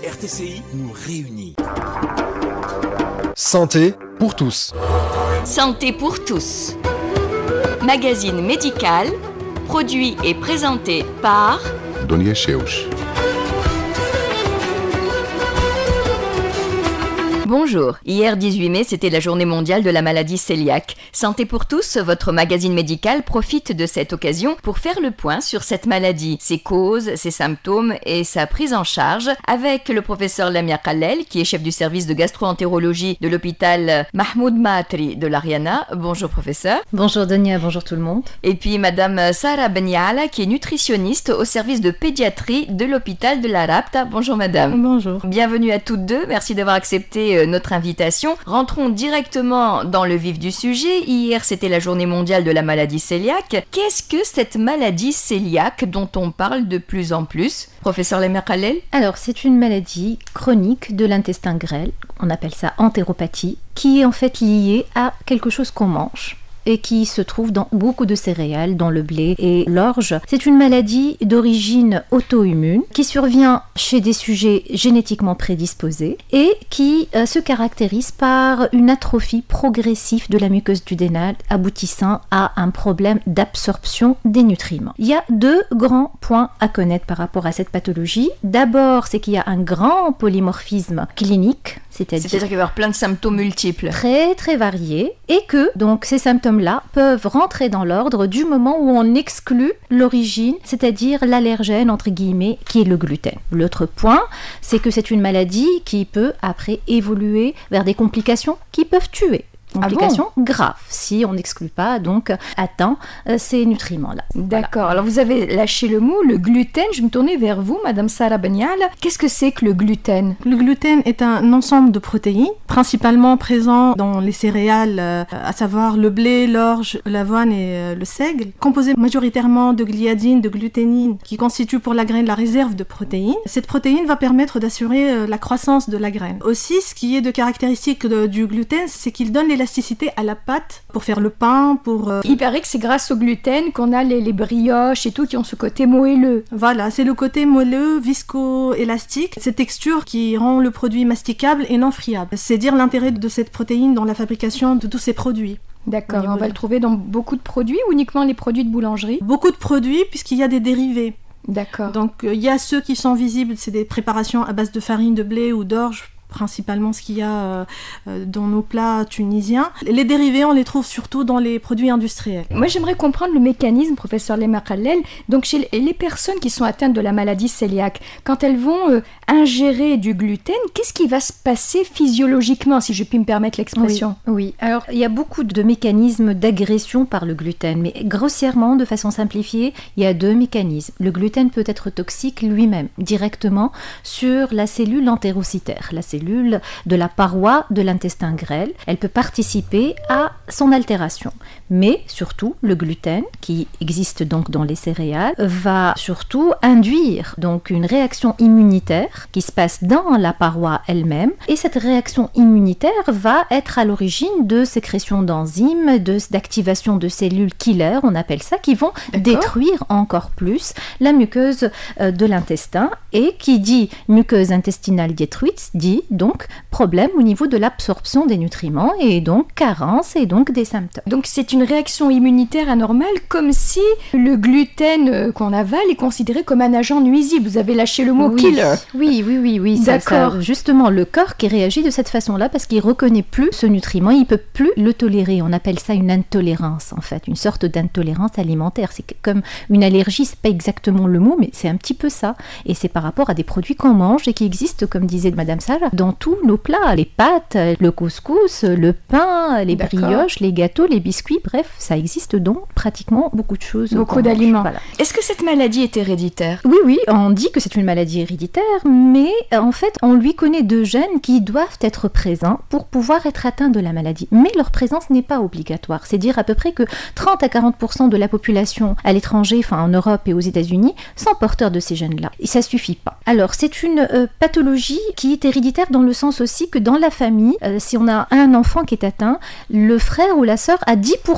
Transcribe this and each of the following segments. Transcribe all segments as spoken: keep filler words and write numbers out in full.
R T C I nous réunit. Santé pour tous. Santé pour tous. Magazine médical, produit et présenté par Dunia Cheuch. Bonjour, hier dix-huit mai, c'était la journée mondiale de la maladie cœliaque. Santé pour tous, votre magazine médical profite de cette occasion pour faire le point sur cette maladie, ses causes, ses symptômes et sa prise en charge avec le professeur Lamia Khalel, qui est chef du service de gastro-entérologie de l'hôpital Mahmoud Maatri de l'Ariana. Bonjour professeur. Bonjour Dunia, bonjour tout le monde. Et puis madame Sarah Beniala, qui est nutritionniste au service de pédiatrie de l'hôpital de la Rabta. Bonjour madame. Bonjour. Bienvenue à toutes deux, merci d'avoir accepté notre invitation. Rentrons directement dans le vif du sujet. Hier, c'était la journée mondiale de la maladie cœliaque. Qu'est-ce que cette maladie cœliaque dont on parle de plus en plus? Professeur Lamia Khalel? Alors, c'est une maladie chronique de l'intestin grêle, on appelle ça entéropathie, qui est en fait liée à quelque chose qu'on mange et qui se trouve dans beaucoup de céréales, dans le blé et l'orge. C'est une maladie d'origine auto-immune qui survient chez des sujets génétiquement prédisposés et qui euh, se caractérise par une atrophie progressive de la muqueuse duodénale aboutissant à un problème d'absorption des nutriments. Il y a deux grands points à connaître par rapport à cette pathologie. D'abord, c'est qu'il y a un grand polymorphisme clinique, c'est-à-dire, c'est-à-dire qu'il va y avoir plein de symptômes multiples. Très très variés et que donc ces symptômes-là peuvent rentrer dans l'ordre du moment où on exclut l'origine, c'est-à-dire l'allergène entre guillemets qui est le gluten. L'autre point, c'est que c'est une maladie qui peut après évoluer vers des complications qui peuvent tuer. Complications ah bon graves si on n'exclut pas donc atteint euh, ces nutriments-là. D'accord. Voilà. Alors vous avez lâché le mot, le gluten. Je me tournais vers vous, Madame Sarah Beniala. Qu'est-ce que c'est que le gluten? Le gluten est un ensemble de protéines, principalement présent dans les céréales, euh, à savoir le blé, l'orge, l'avoine et euh, le seigle, composé majoritairement de gliadine, de gluténine, qui constitue pour la graine la réserve de protéines. Cette protéine va permettre d'assurer euh, la croissance de la graine. Aussi, ce qui est de caractéristique de, du gluten, c'est qu'il donne l'élasticité à la pâte pour faire le pain, pour... Euh... Il paraît que c'est grâce au gluten qu'on a les, les brioches et tout qui ont ce côté moelleux. Voilà, c'est le côté moelleux, visco-élastique, cette texture qui rend le produit masticable et non friable. C'est dire l'intérêt de cette protéine dans la fabrication de tous ces produits. D'accord, on va le trouver dans beaucoup de produits ou uniquement les produits de boulangerie? Beaucoup de produits puisqu'il y a des dérivés. D'accord. Donc il euh, y a ceux qui sont visibles, c'est des préparations à base de farine de blé ou d'orge, principalement ce qu'il y a euh, dans nos plats tunisiens. Les dérivés, on les trouve surtout dans les produits industriels. Moi, j'aimerais comprendre le mécanisme, professeur Lamia Khalel. Donc, chez les personnes qui sont atteintes de la maladie cœliaque, quand elles vont euh, ingérer du gluten, qu'est-ce qui va se passer physiologiquement, si je puis me permettre l'expression? Oui, oui. Alors, il y a beaucoup de mécanismes d'agression par le gluten, mais grossièrement, de façon simplifiée, il y a deux mécanismes. Le gluten peut être toxique lui-même, directement, sur la cellule entérocytaire, la cellule de la paroi de l'intestin grêle. Elle peut participer à son altération. Mais surtout, le gluten, qui existe donc dans les céréales, va surtout induire donc une réaction immunitaire qui se passe dans la paroi elle-même. Et cette réaction immunitaire va être à l'origine de sécrétion d'enzymes, de, d'activation de cellules killer, on appelle ça, qui vont D'accord. détruire encore plus la muqueuse euh, de l'intestin. Et qui dit muqueuse intestinale détruite, dit donc problème au niveau de l'absorption des nutriments et donc carence et donc des symptômes. Donc c'est une réaction immunitaire anormale, comme si le gluten qu'on avale est considéré comme un agent nuisible. Vous avez lâché le mot oui, killer. Oui, oui, oui, oui. D'accord. Ça, ça, justement, le corps qui réagit de cette façon-là parce qu'il ne reconnaît plus ce nutriment, il ne peut plus le tolérer. On appelle ça une intolérance, en fait, une sorte d'intolérance alimentaire. C'est comme une allergie, c'est pas exactement le mot, mais c'est un petit peu ça. Et c'est par rapport à des produits qu'on mange et qui existent, comme disait Madame Sarah, dans tous nos plats, les pâtes, le couscous, le pain, les D'accord. brioches, les gâteaux, les biscuits, bref, ça existe donc pratiquement beaucoup de choses. Beaucoup d'aliments. Voilà. Est-ce que cette maladie est héréditaire? Oui, oui, on dit que c'est une maladie héréditaire, mais en fait, on lui connaît deux gènes qui doivent être présents pour pouvoir être atteints de la maladie. Mais leur présence n'est pas obligatoire. C'est dire à peu près que trente à quarante pour cent de la population à l'étranger, enfin en Europe et aux États-Unis, sont porteurs de ces gènes-là. Et ça suffit pas. Alors, c'est une euh, pathologie qui est héréditaire dans le sens aussi que dans la famille, euh, si on a un enfant qui est atteint, le frère ou la sœur a dix pour cent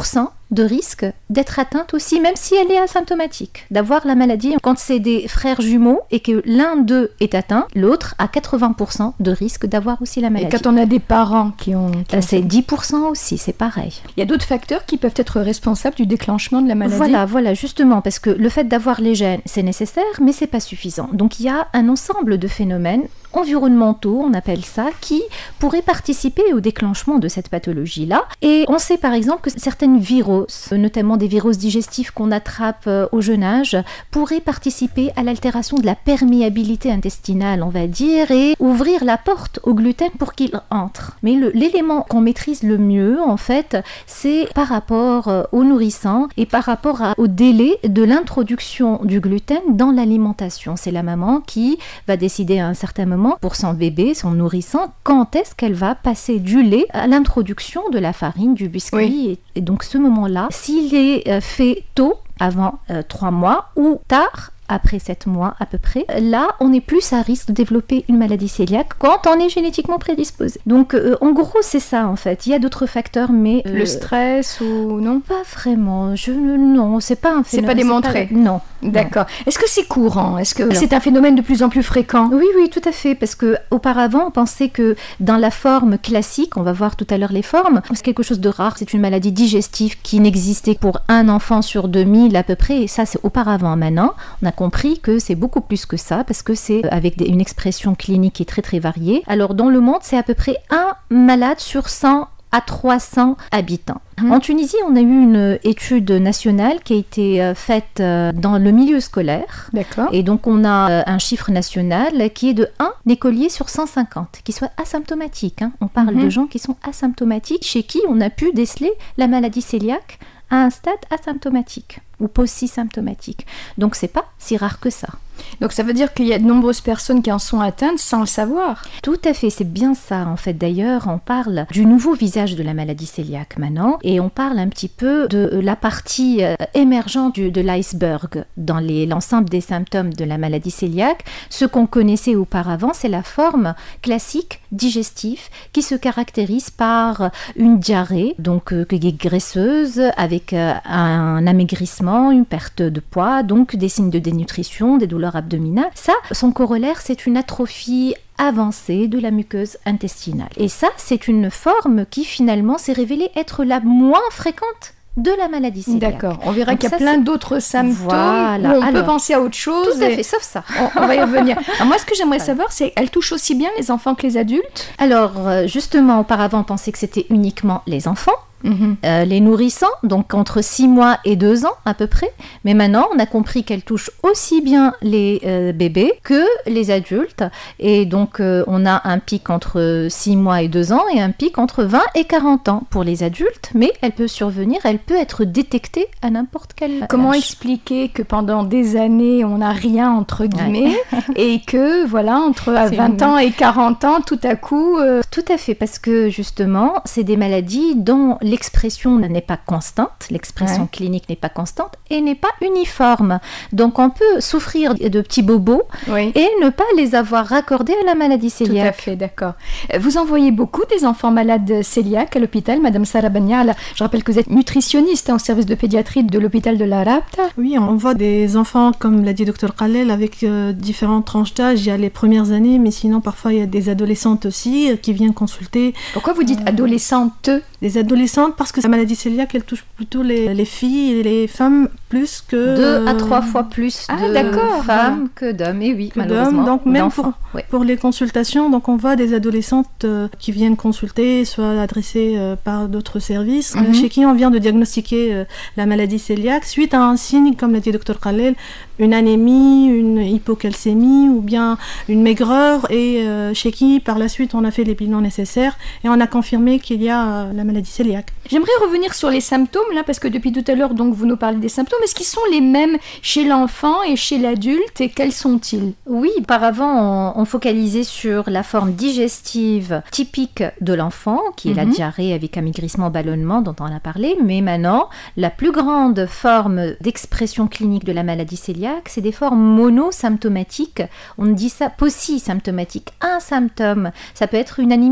de risque d'être atteinte aussi, même si elle est asymptomatique, d'avoir la maladie. Quand c'est des frères jumeaux et que l'un d'eux est atteint, l'autre a quatre-vingts pour cent de risque d'avoir aussi la maladie. Et quand on a des parents qui ont... Qui Là, ont... c'est dix pour cent aussi, c'est pareil. Il y a d'autres facteurs qui peuvent être responsables du déclenchement de la maladie. Voilà, voilà, justement, parce que le fait d'avoir les gènes, c'est nécessaire, mais c'est pas suffisant. Donc il y a un ensemble de phénomènes environnementaux, on appelle ça, qui pourraient participer au déclenchement de cette pathologie-là. Et on sait par exemple que certaines viroses, notamment des viroses digestives qu'on attrape au jeune âge, pourraient participer à l'altération de la perméabilité intestinale, on va dire, et ouvrir la porte au gluten pour qu'il entre. Mais le, l'élément qu'on maîtrise le mieux, en fait, c'est par rapport au nourrissant et par rapport à, au délai de l'introduction du gluten dans l'alimentation. C'est la maman qui va décider à un certain moment pour son bébé, son nourrissant, quand est-ce qu'elle va passer du lait à l'introduction de la farine, du biscuit. Oui. Et, et donc ce moment-là, s'il est euh, fait tôt, avant euh, trois mois, ou tard, après sept mois à peu près, là on est plus à risque de développer une maladie cœliaque quand on est génétiquement prédisposé. Donc euh, en gros c'est ça en fait. Il y a d'autres facteurs mais... Euh, le stress ou non? Pas vraiment. Je, non, c'est pas un phénomène. C'est pas démontré? C'est pas, non. D'accord. Non. Est-ce que c'est courant? Est-ce que Alors, c'est un phénomène de plus en plus fréquent? Oui, oui, tout à fait. Parce que auparavant on pensait que dans la forme classique, on va voir tout à l'heure les formes, c'est quelque chose de rare. C'est une maladie digestive qui n'existait pour un enfant sur deux mille à peu près. Et ça c'est auparavant. Maintenant, on a compris que c'est beaucoup plus que ça parce que c'est avec des, une expression clinique qui est très très variée. Alors dans le monde, c'est à peu près un malade sur cent à trois cents habitants. Mmh. En Tunisie, on a eu une étude nationale qui a été faite dans le milieu scolaire. D'accord. Et donc on a un chiffre national qui est de un écolier sur cent cinquante qui soit asymptomatique. Hein. On parle mmh. de gens qui sont asymptomatiques chez qui on a pu déceler la maladie cœliaque à un stade asymptomatique ou post-symptomatique. Donc c'est pas si rare que ça. Donc ça veut dire qu'il y a de nombreuses personnes qui en sont atteintes sans le savoir. Tout à fait, c'est bien ça en fait. D'ailleurs, on parle du nouveau visage de la maladie cœliaque maintenant et on parle un petit peu de la partie euh, émergente du, de l'iceberg dans les, l'ensemble des symptômes de la maladie cœliaque. Ce qu'on connaissait auparavant, c'est la forme classique digestive qui se caractérise par une diarrhée, donc euh, qui est graisseuse avec euh, un amaigrissement, une perte de poids, donc des signes de dénutrition, des douleurs abdominales. Ça, son corollaire, c'est une atrophie avancée de la muqueuse intestinale. Et ça, c'est une forme qui finalement s'est révélée être la moins fréquente de la maladie cœliaque. D'accord, on verra donc qu'il y a ça, plein c'est... d'autres symptômes voilà. où on Alors, peut penser à autre chose. Tout à fait, sauf ça. On, on va y revenir. Alors moi, ce que j'aimerais savoir, c'est elle touche aussi bien les enfants que les adultes? Alors, justement, auparavant, on pensait que c'était uniquement les enfants. Mmh. Euh, les nourrissants, donc entre six mois et deux ans à peu près. Mais maintenant, on a compris qu'elle touche aussi bien les euh, bébés que les adultes. Et donc, euh, on a un pic entre six mois et deux ans et un pic entre vingt et quarante ans pour les adultes. Mais elle peut survenir, elle peut être détectée à n'importe quel Comment âge. Expliquer que pendant des années, on n'a rien entre guillemets ouais. et que, voilà, entre vingt ans et quarante ans, tout à coup... Euh... Tout à fait, parce que justement, c'est des maladies dont l'expression n'est pas constante, l'expression ouais. clinique n'est pas constante et n'est pas uniforme. Donc on peut souffrir de petits bobos oui. et ne pas les avoir raccordés à la maladie cœliaque. Tout à fait, d'accord. Vous envoyez beaucoup des enfants malades cœliaques à l'hôpital, Madame Sara Banial. Je rappelle que vous êtes nutritionniste hein, au service de pédiatrie de l'hôpital de la Rabta. Oui, on voit des enfants, comme l'a dit docteur Khalel, avec euh, différentes tranches d'âge. Il y a les premières années, mais sinon parfois il y a des adolescentes aussi euh, qui viennent consulter. Pourquoi vous dites euh, adolescentes? Des adolescentes parce que la maladie cœliaque, elle touche plutôt les, les filles et les femmes plus que... Deux à trois fois plus ah, de d'accord. femmes que d'hommes, et oui, que malheureusement. D'hommes. Donc même pour, oui. pour les consultations, donc on voit des adolescentes euh, qui viennent consulter, soit adressées euh, par d'autres services, mm-hmm. euh, chez qui on vient de diagnostiquer euh, la maladie cœliaque suite à un signe, comme l'a dit docteur Khalel, une anémie, une hypocalcémie ou bien une maigreur, et euh, chez qui par la suite on a fait les bilans nécessaires et on a confirmé qu'il y a euh, la maladie cœliaque. J'aimerais revenir sur les symptômes là, parce que depuis tout à l'heure donc vous nous parlez des symptômes. Est-ce qu'ils sont les mêmes chez l'enfant et chez l'adulte, et quels sont-ils? Oui, auparavant on, on focalisait sur la forme digestive typique de l'enfant, qui est mm-hmm. la diarrhée avec amaigrissement, ballonnement dont on a parlé, mais maintenant la plus grande forme d'expression clinique de la maladie cœliaque, c'est des formes monosymptomatiques. On dit ça polysymptomatique. Un symptôme, ça peut être une anémie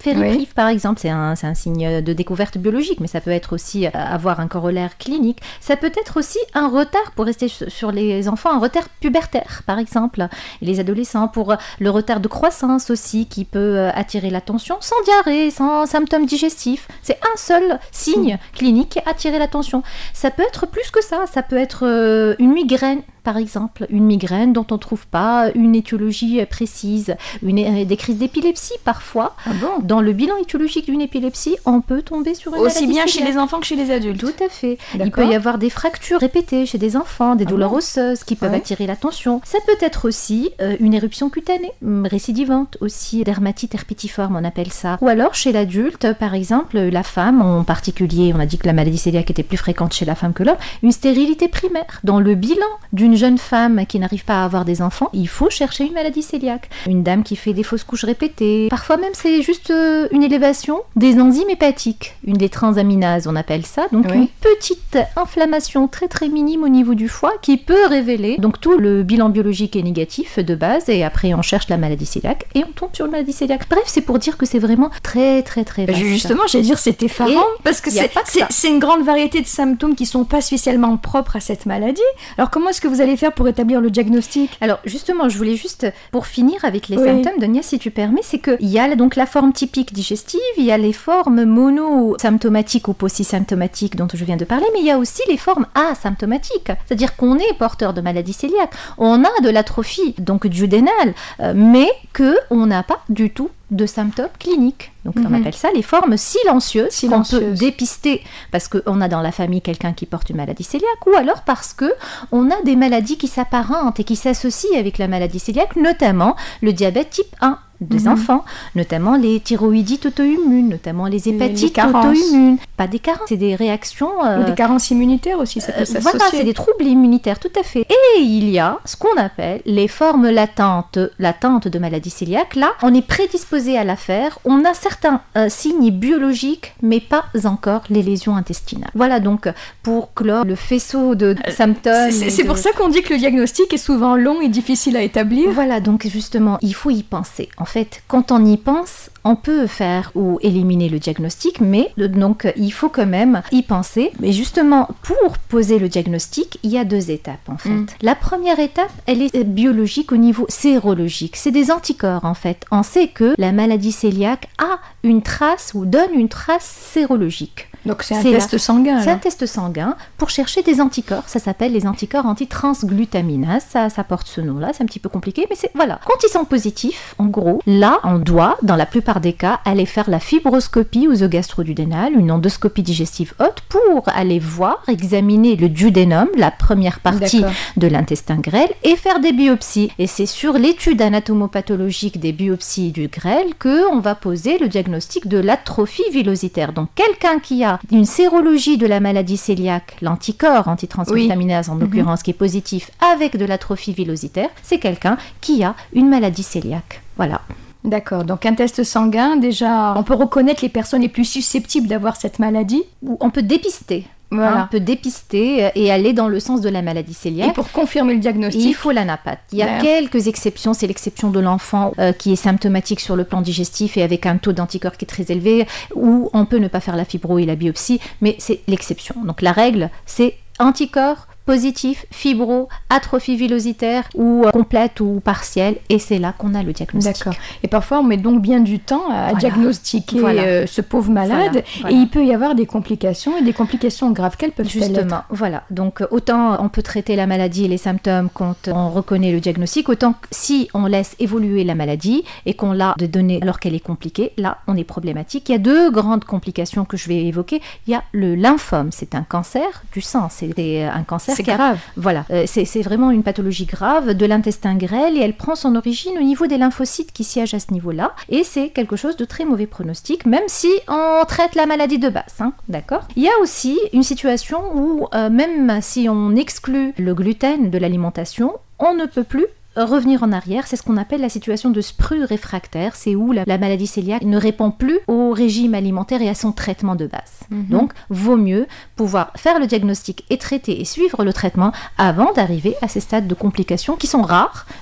Fériprive, Oui. par exemple, c'est un, c'est un signe de découverte biologique, mais ça peut être aussi euh, avoir un corollaire clinique. Ça peut être aussi un retard, pour rester sur sur les enfants, un retard pubertaire, par exemple, et les adolescents, pour le retard de croissance aussi, qui peut euh, attirer l'attention, sans diarrhée, sans symptômes digestifs. C'est un seul signe clinique qui attire l'attention. Ça peut être plus que ça, ça peut être euh, une migraine, par exemple, une migraine dont on ne trouve pas une étiologie précise, une, des crises d'épilepsie parfois. Ah bon? Dans le bilan étiologique d'une épilepsie, on peut tomber sur une Aussi maladie bien chez cœliaque. les enfants que chez les adultes. Tout à fait. Il D'accord. peut y avoir des fractures répétées chez des enfants, des Ah douleurs bon osseuses qui peuvent Ouais. attirer l'attention. Ça peut être aussi euh, une éruption cutanée, hum, récidivante aussi, dermatite herpétiforme on appelle ça. Ou alors chez l'adulte, par exemple, la femme en particulier, on a dit que la maladie cœliaque était plus fréquente chez la femme que l'homme, une stérilité primaire. Dans le bilan d'une jeune femme qui n'arrive pas à avoir des enfants, il faut chercher une maladie cœliaque. Une dame qui fait des fausses couches répétées. Parfois même c'est juste euh, une élévation des enzymes hépatiques, une des transaminases on appelle ça, donc Oui. une petite inflammation très très minime au niveau du foie qui peut révéler, donc tout le bilan biologique est négatif de base et après on cherche la maladie cœliaque et on tombe sur une maladie cœliaque. Bref, c'est pour dire que c'est vraiment très très très vaste. Justement, j'allais dire c'est effarant Et parce que y a c'est, pas que c'est, ça. c'est une grande variété de symptômes qui sont pas spécialement propres à cette maladie. Alors comment est-ce que vous allez faire pour établir le diagnostic? Alors justement, je voulais juste, pour finir avec les Oui. symptômes, Donia, si tu permets, c'est qu'il y a donc la forme typique digestive, il y a les formes mono-symptomatiques ou polysymptomatiques dont je viens de parler, mais il y a aussi les formes asymptomatiques, c'est-à-dire qu'on est porteur de maladie cœliaque, on a de l'atrophie donc duodénale, euh, mais qu'on n'a pas du tout de symptômes cliniques. Donc on Mhm. appelle ça les formes silencieuses, qu'on peut Silencieuses. dépister parce qu'on a dans la famille quelqu'un qui porte une maladie cœliaque ou alors parce que on a des maladies qui s'apparentent et qui s'associent avec la maladie cœliaque, notamment le diabète type un des Mhm. enfants, notamment les thyroïdites auto-immunes, notamment les Les- les hépatites carences. auto-immunes. Pas des carences, c'est des réactions... euh, Ou des carences immunitaires aussi, ça peut euh, s'associer. voilà, c'est des troubles immunitaires, tout à fait. Et il y a ce qu'on appelle les formes latentes, latentes de maladie cœliaque. Là, on est prédisposé à la faire. On a certains euh, signes biologiques, mais pas encore les lésions intestinales. Voilà donc pour clore le faisceau de Euh, symptômes. C'est, et c'est de- pour ça qu'on dit que le diagnostic est souvent long et difficile à établir. Voilà, donc justement, il faut y penser. En fait, quand on y pense, on peut faire ou éliminer le diagnostic, mais euh, donc il faut quand même y penser. Mais justement, pour poser le diagnostic, il y a deux étapes en fait. Mm. La première étape, elle est biologique au niveau sérologique. C'est des anticorps en fait. On sait que la maladie cœliaque a une trace ou donne une trace sérologique. Donc c'est un C'est test là. sanguin. C'est un alors. test sanguin pour chercher des anticorps. Ça s'appelle les anticorps antitransglutaminase. Ça, ça porte ce nom-là. C'est un petit peu compliqué, mais c'est voilà. Quand ils sont positifs, en gros, là, on doit, dans la plupart des cas, aller faire la fibroscopie œsogastrodudénale, une endoscopie digestive haute, pour aller voir, examiner le duodénum, la première partie D'accord. de l'intestin grêle, et faire des biopsies. Et c'est sur l'étude anatomopathologique des biopsies du grêle que on va poser le diagnostic de l'atrophie villositaire. Donc quelqu'un qui a une sérologie de la maladie cœliaque, l'anticorps antitransglutaminase en l'occurrence qui est positif avec de l'atrophie villositaire, c'est quelqu'un qui a une maladie cœliaque. Voilà. D'accord, donc un test sanguin, déjà, on peut reconnaître les personnes les plus susceptibles d'avoir cette maladie. Ou on peut dépister. Voilà. Hein, on peut dépister et aller dans le sens de la maladie cœliaque. Et pour confirmer le diagnostic, Il faut l'anapathe. Il y a D'ailleurs. quelques exceptions, c'est l'exception de l'enfant euh, qui est symptomatique sur le plan digestif et avec un taux d'anticorps qui est très élevé, où on peut ne pas faire la fibro et la biopsie, mais c'est l'exception. Donc la règle, c'est anticorps positif, fibro, atrophie villositaire ou euh, complète ou partielle, et c'est là qu'on a le diagnostic. D'accord. Et parfois, on met donc bien du temps à Voilà. diagnostiquer Voilà. euh, ce pauvre malade. Voilà, voilà. Et il peut y avoir des complications, et des complications graves. Quelles peuvent-elles être? Justement, voilà. Donc euh, autant on peut traiter la maladie et les symptômes quand on reconnaît le diagnostic, autant que si on laisse évoluer la maladie et qu'on l'a de données alors qu'elle est compliquée, là on est problématique. Il y a deux grandes complications que je vais évoquer. Il y a le lymphome, c'est un cancer du sang, c'est euh, un cancer C'est qui a- grave. Voilà, euh, c'est c'est vraiment une pathologie grave de l'intestin grêle et elle prend son origine au niveau des lymphocytes qui siègent à ce niveau-là. Et c'est quelque chose de très mauvais pronostic, même si on traite la maladie de base. Hein, d'accord ? Il y a aussi une situation où, euh, même si on exclut le gluten de l'alimentation, on ne peut plus revenir en arrière. C'est ce qu'on appelle la situation de sprue réfractaire. C'est où la, la maladie cœliaque ne répond plus au régime alimentaire et à son traitement de base. Mhm. Donc, vaut mieux pouvoir faire le diagnostic et traiter et suivre le traitement avant d'arriver à ces stades de complications qui sont rares, mais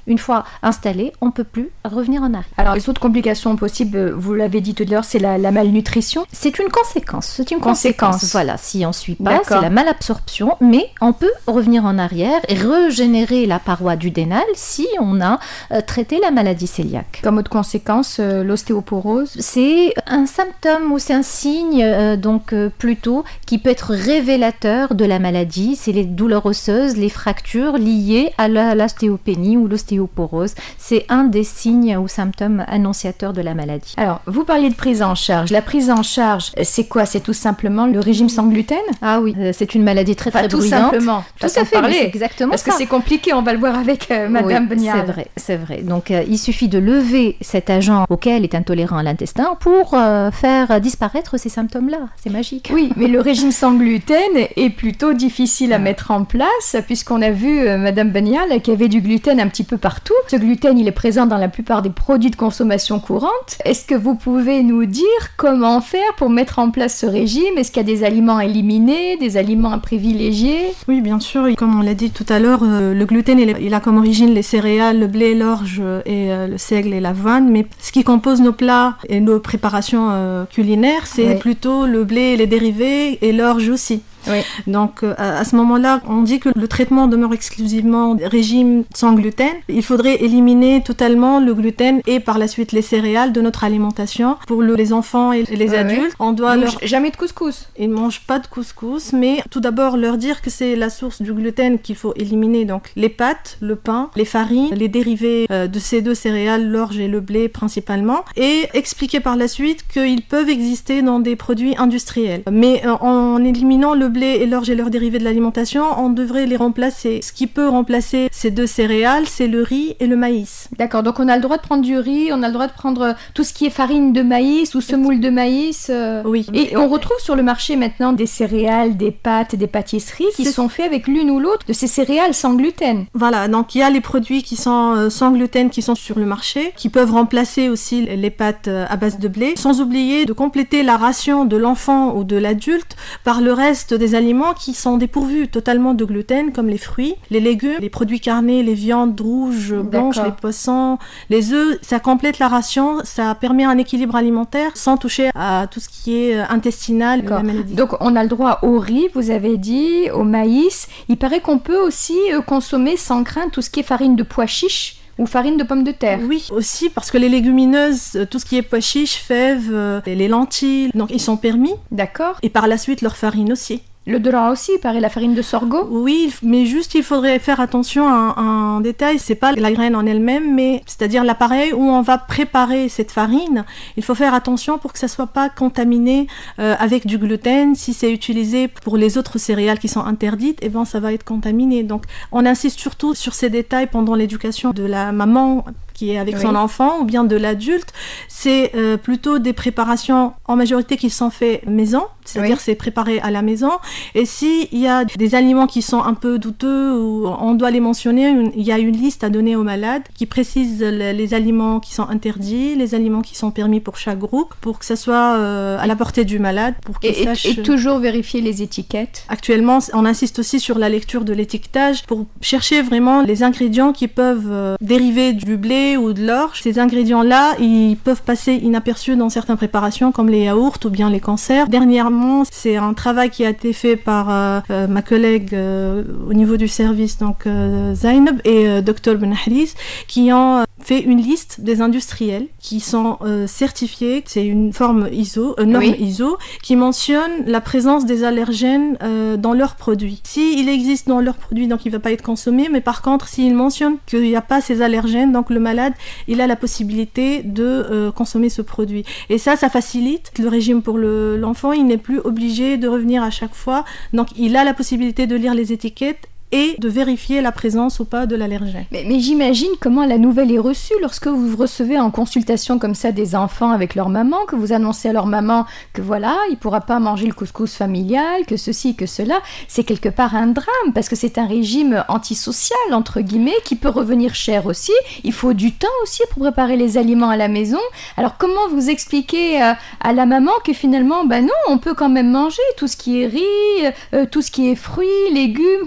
Une fois installé, on ne peut plus revenir en arrière. Alors, les autres complications possibles, vous l'avez dit tout à l'heure, c'est la, la malnutrition. C'est une conséquence. C'est une conséquence. conséquence. Voilà, si on ne suit pas, D'accord. c'est la malabsorption, mais on peut revenir en arrière et régénérer la paroi duodénale si on a euh, traité la maladie cœliaque. Comme autre conséquence, euh, l'ostéoporose. C'est un symptôme ou c'est un signe, euh, donc euh, plutôt, qui peut être révélateur de la maladie. C'est les douleurs osseuses, les fractures liées à la, l'ostéopénie ou l'ostéoporose. C'est un des signes ou symptômes annonciateurs de la maladie. Alors, vous parliez de prise en charge. La prise en charge, c'est quoi? C'est tout simplement le régime sans gluten? Ah oui, euh, c'est une maladie très Enfin, très tout bruyante. simplement. Tout à fait, c'est exactement Parce ça. que c'est compliqué, on va le voir avec euh, Madame Oui, Benial. c'est vrai, c'est vrai. Donc, euh, il suffit de lever cet agent auquel est intolérant l'intestin pour euh, faire disparaître ces symptômes-là. C'est magique. Oui, mais le régime sans gluten est plutôt difficile à mettre en place, puisqu'on a vu euh, Madame Benial qu'il y avait du gluten un petit peu partout. Ce gluten, il est présent dans la plupart des produits de consommation courante. Est-ce que vous pouvez nous dire comment faire pour mettre en place ce régime? Est-ce qu'il y a des aliments à éliminer, des aliments à privilégier? Oui, bien sûr. Comme on l'a dit tout à l'heure, euh, le gluten, il, il a comme origine les céréales, le blé, l'orge et euh, le seigle et l'avoine. Mais ce qui compose nos plats et nos préparations euh, culinaires, c'est Oui. plutôt le blé et les dérivés et l'orge aussi. Oui. Donc euh, à ce moment-là, on dit que le traitement demeure exclusivement régime sans gluten. Il faudrait éliminer totalement le gluten et par la suite les céréales de notre alimentation. Pour le- les enfants et les Ouais, adultes, ouais. on doit Donc, leur... jamais de couscous. Ils ne mangent pas de couscous, mais tout d'abord leur dire que c'est la source du gluten qu'il faut éliminer. Donc les pâtes, le pain, les farines, les dérivés euh, de ces deux céréales, l'orge et le blé principalement, et expliquer par la suite qu'ils peuvent exister dans des produits industriels. Mais euh, en éliminant le blé et l'orge et leurs dérivés de l'alimentation, on devrait les remplacer. Ce qui peut remplacer ces deux céréales, c'est le riz et le maïs. D'accord, donc on a le droit de prendre du riz, on a le droit de prendre tout ce qui est farine de maïs ou semoule de maïs. euh, Oui. Et on retrouve sur le marché maintenant des céréales, des pâtes, des pâtisseries qui C'est- sont faits avec l'une ou l'autre de ces céréales sans gluten. Voilà, donc il y a les produits qui sont euh, sans gluten qui sont sur le marché, qui peuvent remplacer aussi les pâtes euh, à base de blé, sans oublier de compléter la ration de l'enfant ou de l'adulte par le reste des aliments qui sont dépourvus totalement de gluten, comme les fruits, les légumes, les produits carnés, les viandes rouges, blanches, D'accord. les poissons, les œufs. Ça complète la ration, ça permet un équilibre alimentaire sans toucher à tout ce qui est euh, intestinal. D'accord. La maladie. Donc on a le droit au riz, vous avez dit, au maïs. Il paraît qu'on peut aussi euh, consommer sans crainte tout ce qui est farine de pois chiches ou farine de pommes de terre. Oui, aussi parce que les légumineuses, euh, tout ce qui est pois chiches, fèves, euh, les lentilles, donc ils sont permis. D'accord. Et par la suite, leur farine aussi. Le droit aussi, il paraît la farine de sorgho. Oui, mais juste il faudrait faire attention à un, un détail, c'est pas la graine en elle-même, mais c'est-à-dire l'appareil où on va préparer cette farine. Il faut faire attention pour que ça soit pas contaminé euh, avec du gluten. Si c'est utilisé pour les autres céréales qui sont interdites, eh ben ça va être contaminé. Donc on insiste surtout sur ces détails pendant l'éducation de la maman qui est avec Oui. son enfant ou bien de l'adulte. C'est euh, plutôt des préparations en majorité qui sont faites maison, c'est-à-dire Oui. c'est préparé à la maison. Et s'il y a des aliments qui sont un peu douteux ou on doit les mentionner, une- il y a une liste à donner aux malades qui précise le- les aliments qui sont interdits, les aliments qui sont permis pour chaque groupe, pour que ça soit euh, à la portée du malade, pour qu'il Et, et- sache... et toujours vérifier les étiquettes. Actuellement, on insiste aussi sur la lecture de l'étiquetage pour chercher vraiment les ingrédients qui peuvent euh, dériver du blé ou de l'orge. Ces ingrédients-là, ils peuvent passer inaperçus dans certaines préparations comme les yaourts ou bien les conserves. Dernièrement, c'est un travail qui a été fait par euh, euh, ma collègue euh, au niveau du service, donc euh, Zainab et euh, Dr Benahris, qui ont euh, fait une liste des industriels qui sont euh, certifiés. C'est une forme I S O, euh, norme Oui. I S O, qui mentionne la présence des allergènes euh, dans leurs produits. S'il existe dans leurs produits, donc il ne va pas être consommé, mais par contre, s'il mentionne qu'il n'y a pas ces allergènes, donc le malade, il a la possibilité de euh, consommer ce produit. Et ça, ça facilite le régime pour le- l'enfant. Il n'est plus obligé de revenir à chaque fois. Donc, il a la possibilité de lire les étiquettes et de vérifier la présence ou pas de l'allergène. Mais, mais j'imagine comment la nouvelle est reçue lorsque vous recevez en consultation comme ça des enfants avec leur maman, que vous annoncez à leur maman que voilà, il pourra pas manger le couscous familial, que ceci, que cela. C'est quelque part un drame parce que c'est un régime antisocial, entre guillemets, qui peut revenir cher aussi. Il faut du temps aussi pour préparer les aliments à la maison. Alors comment vous expliquez euh, à la maman que finalement, ben non, on peut quand même manger tout ce qui est riz, euh, tout ce qui est fruits, légumes, que ce soit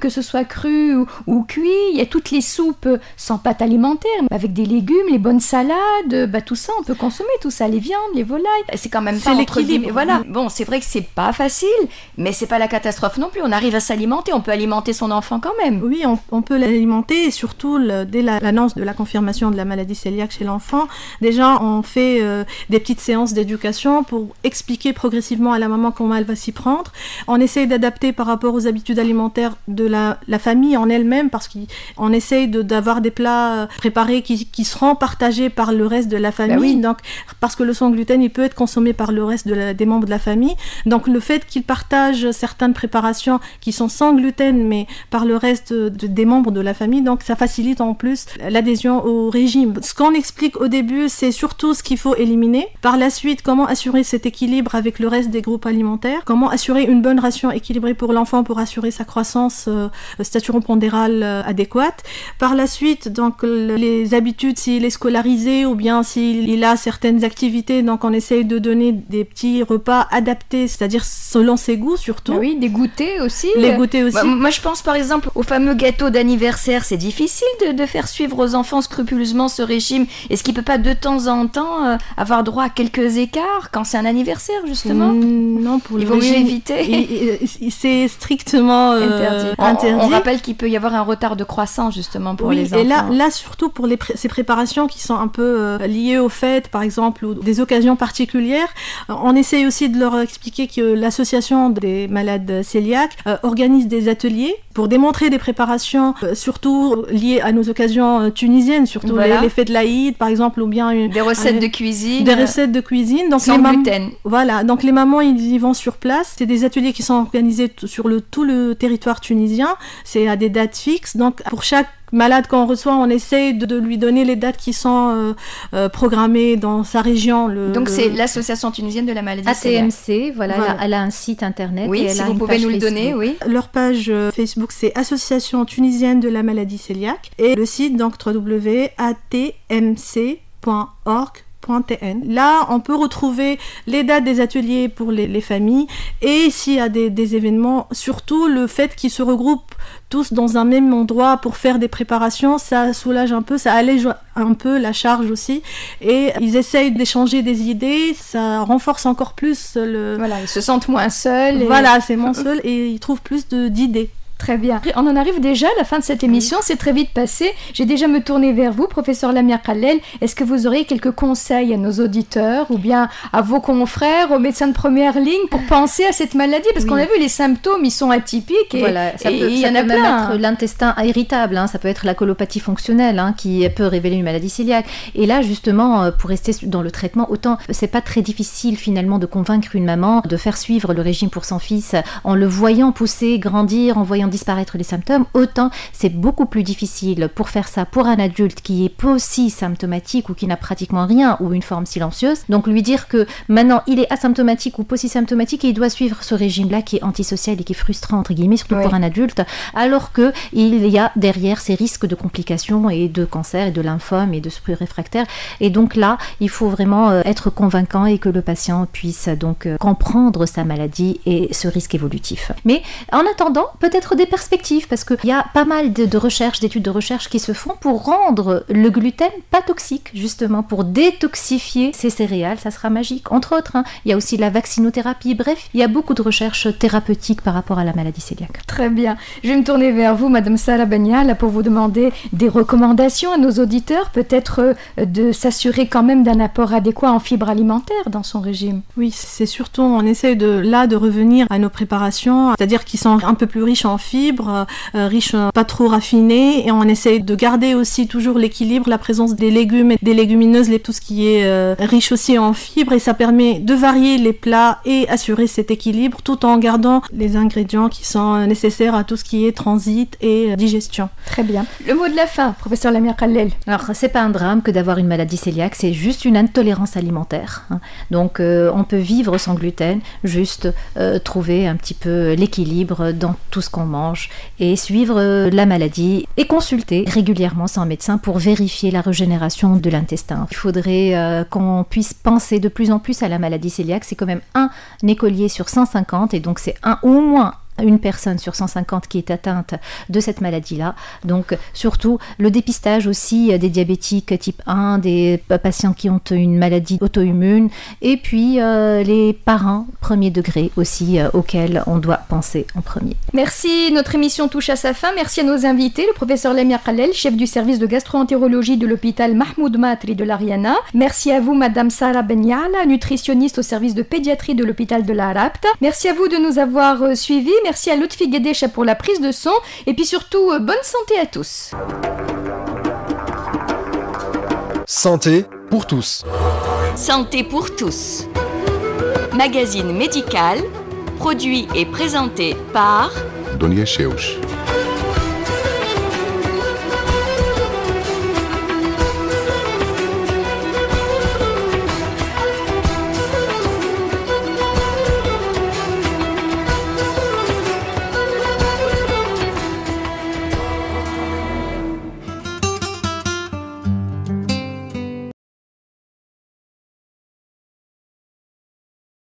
cru ou, ou cuit. Il y a toutes les soupes sans pâte alimentaire, avec des légumes, les bonnes salades, bah tout ça, on peut consommer tout ça, les viandes, les volailles. C'est quand même c'est pas l'équilibre. Entre... Voilà. Bon, c'est vrai que c'est pas facile, mais c'est pas la catastrophe non plus. On arrive à s'alimenter, on peut alimenter son enfant quand même. Oui, on, on peut l'alimenter, et surtout le, dès la, l'annonce de la confirmation de la maladie cœliaque chez l'enfant, déjà on fait euh, des petites séances d'éducation pour expliquer progressivement à la maman comment elle va s'y prendre. On essaye d'adapter par rapport aux habitudes alimentaires de la, la famille en elle-même, parce qu'on essaye de, d'avoir des plats préparés qui, qui seront partagés par le reste de la famille. Ben oui. Donc, parce que le sans gluten, il peut être consommé par le reste de la, des membres de la famille. Donc le fait qu'ils partagent certaines préparations qui sont sans gluten, mais par le reste de, des membres de la famille, donc ça facilite en plus l'adhésion au régime. Ce qu'on explique au début, c'est surtout ce qu'il faut éliminer. Par la suite, comment assurer cet équilibre avec le reste des groupes alimentaires, comment assurer une bonne ration équilibrée pour l'enfant pour assurer sa croissance euh, staturon-pondérale euh, adéquate. Par la suite, donc les habitudes, s'il est scolarisé ou bien s'il a certaines activités, donc on essaye de donner des petits repas adaptés, c'est-à-dire selon ses goûts surtout. Ah oui, des goûters aussi. Les goûters aussi. Bah, moi, je pense par exemple au fameux gâteau d'anniversaire. C'est difficile de, de faire suivre aux enfants scrupuleusement ce régime. Est-ce qu'il peut pas de temps en temps euh, avoir droit à quelques écarts quand c'est un anniversaire justement? mmh, Non, pour le il vaut régime, mieux éviter. Il, il, c'est strictement euh, interdit. interdit. On, on rappelle qu'il peut y avoir un retard de croissance justement pour oui, les enfants. Et là, là surtout pour les pré- ces préparations qui sont un peu euh, liées aux fêtes, par exemple, ou des occasions particulières, euh, on essaye aussi de leur expliquer que l'association des malades cœliaques euh, organise des ateliers pour démontrer des préparations, euh, surtout liées à nos occasions euh, tunisiennes, surtout voilà. les, les fêtes de l'Aïd, par exemple, ou bien une, des recettes un, de cuisine, des recettes de cuisine. Donc sans les gluten. Mam- voilà, donc les mamans ils y vont sur place. C'est des ateliers qui sont organisés t- sur le tout le territoire tunisien. C'est à des dates fixes. Donc pour chaque malade qu'on reçoit, on essaye de, de lui donner les dates qui sont euh, euh, programmées dans sa région. Le, Donc le... c'est l'association tunisienne de la maladie A T M C, cœliaque. voilà, voilà. Elle, a, elle a un site internet. Oui, et elle si a vous une pouvez page nous le Facebook. donner, oui. Leur page euh, Facebook, c'est Association tunisienne de la maladie cœliaque, et le site donc w w w point a t m c point org. Là, on peut retrouver les dates des ateliers pour les, les familles, et s'il y a des, des événements, surtout le fait qu'ils se regroupent tous dans un même endroit pour faire des préparations, ça soulage un peu, ça allège un peu la charge aussi, et ils essayent d'échanger des idées, ça renforce encore plus le... Voilà, ils se sentent moins seuls. Et... Voilà, c'est moins seul, et ils trouvent plus de, d'idées. Très bien. On en arrive déjà à la fin de cette émission, c'est très vite passé. J'ai déjà me tourner vers vous, professeur Lamia Khalel. Est-ce que vous auriez quelques conseils à nos auditeurs ou bien à vos confrères, aux médecins de première ligne pour penser à cette maladie? Parce oui. qu'on a vu les symptômes, ils sont atypiques et, voilà, ça et peut, il y ça en peut a même plein. Être l'intestin irritable, hein, ça peut être la colopathie fonctionnelle hein, qui peut révéler une maladie cœliaque. Et là, justement, pour rester dans le traitement, autant c'est pas très difficile finalement de convaincre une maman de faire suivre le régime pour son fils en le voyant pousser, grandir, en voyant disparaître les symptômes. Autant c'est beaucoup plus difficile pour faire ça pour un adulte qui est pas aussi symptomatique ou qui n'a pratiquement rien ou une forme silencieuse. Donc lui dire que maintenant il est asymptomatique ou pas si symptomatique et il doit suivre ce régime-là qui est antisocial et qui est frustrant entre guillemets, surtout oui. pour un adulte, alors que il y a derrière ces risques de complications et de cancer et de lymphome et de sprue réfractaire. Et donc là, il faut vraiment être convaincant et que le patient puisse donc comprendre sa maladie et ce risque évolutif. Mais en attendant, peut-être des perspectives, parce qu'il y a pas mal de, de recherches, d'études de recherche qui se font pour rendre le gluten pas toxique, justement, pour détoxifier ces céréales, ça sera magique, entre autres. Hein. Il y a aussi la vaccinothérapie, bref, il y a beaucoup de recherches thérapeutiques par rapport à la maladie cœliaque. Très bien. Je vais me tourner vers vous, Madame Sarah Benia, là, pour vous demander des recommandations à nos auditeurs, peut-être euh, de s'assurer quand même d'un apport adéquat en fibres alimentaires dans son régime. Oui, c'est surtout, on essaie de, là de revenir à nos préparations, c'est-à-dire qu'ils sont un peu plus riches en fibres, Euh, riche, euh, pas trop raffiné, et on essaye de garder aussi toujours l'équilibre, la présence des légumes et des légumineuses, les, tout ce qui est euh, riche aussi en fibres, et ça permet de varier les plats et assurer cet équilibre tout en gardant les ingrédients qui sont euh, nécessaires à tout ce qui est transit et euh, digestion. Très bien. Le mot de la fin, professeur Lamia Khalel. Alors c'est pas un drame que d'avoir une maladie cœliaque, c'est juste une intolérance alimentaire. Hein. Donc euh, on peut vivre sans gluten, juste euh, trouver un petit peu l'équilibre dans tout ce qu'on mange et suivre la maladie et consulter régulièrement son médecin pour vérifier la régénération de l'intestin. Il faudrait euh, qu'on puisse penser de plus en plus à la maladie cœliaque. C'est quand même un écolier sur cent cinquante et donc c'est un au moins une personne sur cent cinquante qui est atteinte de cette maladie-là. Donc surtout le dépistage aussi des diabétiques type un, des patients qui ont une maladie auto-immune, et puis euh, les parents premier degré aussi euh, auxquels on doit penser en premier. Merci, notre émission touche à sa fin. Merci à nos invités, le professeur Lamia Khalel, chef du service de gastro-entérologie de l'hôpital Mahmoud Matri de l'Ariana. Merci à vous, madame Sarah Benyala, nutritionniste au service de pédiatrie de l'hôpital de la Rapta. Merci à vous de nous avoir euh, suivis. Merci à Lutfi Guedesha pour la prise de son. Et puis surtout, euh, bonne santé à tous. Santé pour tous. Santé pour tous. Magazine médical, produit et présenté par Dunia Cheuch.